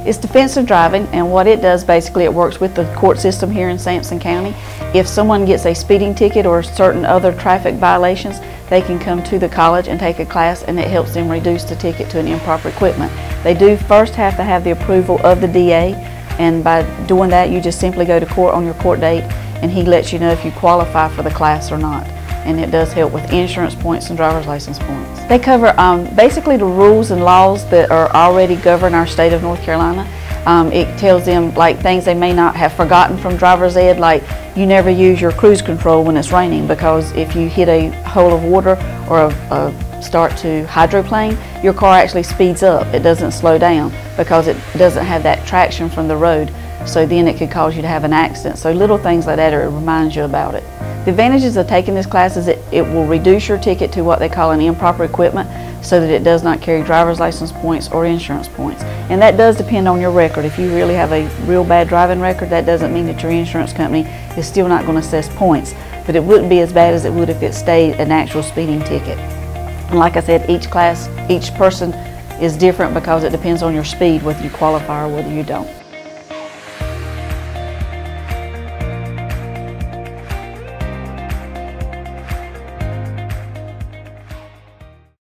It's defensive driving, and what it does basically, it works with the court system here in Sampson County. If someone gets a speeding ticket or certain other traffic violations, they can come to the college and take a class, and it helps them reduce the ticket to an improper equipment. They do first have to have the approval of the DA, and by doing that you just simply go to court on your court date and he lets you know if you qualify for the class or not. And it does help with insurance points and driver's license points. They cover basically the rules and laws that are already govern our state of North Carolina. It tells them like things they may not have forgotten from driver's ed, like you never use your cruise control when it's raining, because if you hit a hole of water or start to hydroplane, your car actually speeds up. It doesn't slow down because it doesn't have that traction from the road. So then it could cause you to have an accident. So little things like that, it reminds you about it. The advantages of taking this class is it will reduce your ticket to what they call an improper equipment, so that it does not carry driver's license points or insurance points. And that does depend on your record. If you really have a real bad driving record, that doesn't mean that your insurance company is still not going to assess points, but it wouldn't be as bad as it would if it stayed an actual speeding ticket. And like I said, each class, each person is different because it depends on your speed, whether you qualify or whether you don't.